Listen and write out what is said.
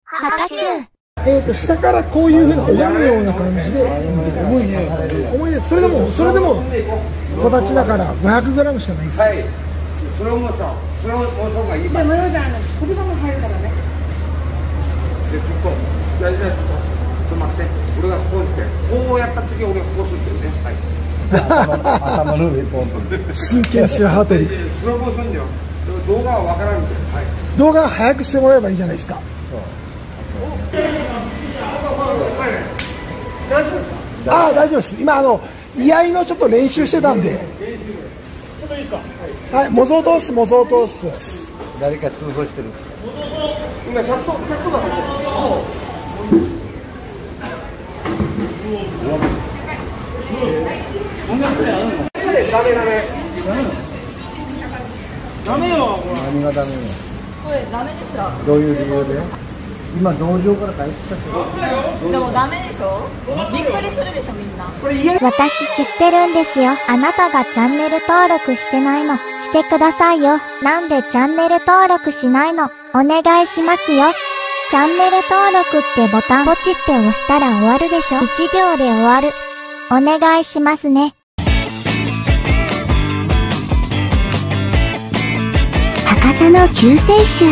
下からこういうふうな拝むような感じで重いね、重いね。それでも小立ちだから500グラムしかないです。はい。それをもさ、それをもうがいい。でもよじゃん、言葉も入るからね。で、ちょっと大事なやつ、ちょっと待って。俺がこうして、こうやった時俺がこうするってね。はい。頭の上ポンと。真剣白羽鳥。スローモーションだよ。動画はわからんけど。はい。動画は早くしてもらえばいいじゃないですか。ああ、大丈夫です。今居合のちょっと練習してたんで。ちょっといいですか。はい、模造通す。誰か通報してる。今100個だから。ダメよ。何がダメよ。これダメでしょ。どういう理由で？今道場から帰ってきたけど。でもダメでしょ。びっくりするでしょみんな。 私知ってるんですよ。あなたがチャンネル登録してないの。してくださいよ。なんでチャンネル登録しないの？お願いしますよ。チャンネル登録ってボタンポチって押したら終わるでしょ。1秒で終わる。お願いしますね。博多の救世主。